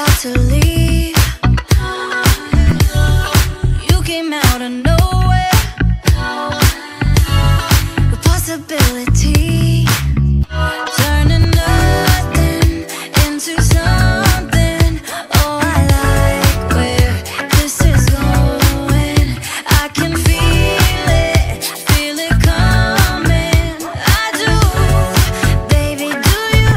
about to leave. You came out of nowhere with possibility, turning nothing into something. Oh, I like where this is going. I can feel it coming. I do, baby, do you?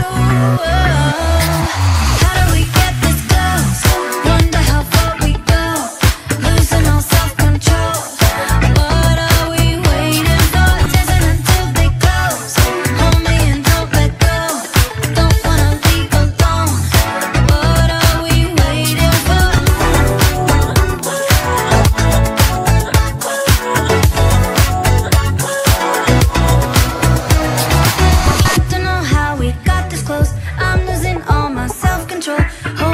How do we get this close? Wonder how far we go, losing all self-control. What are we waiting for? Dancing until they close. Hold me and don't let go. Don't wanna leave alone. What are we waiting for? Don't know how we got this close. I'm losing all my self-control.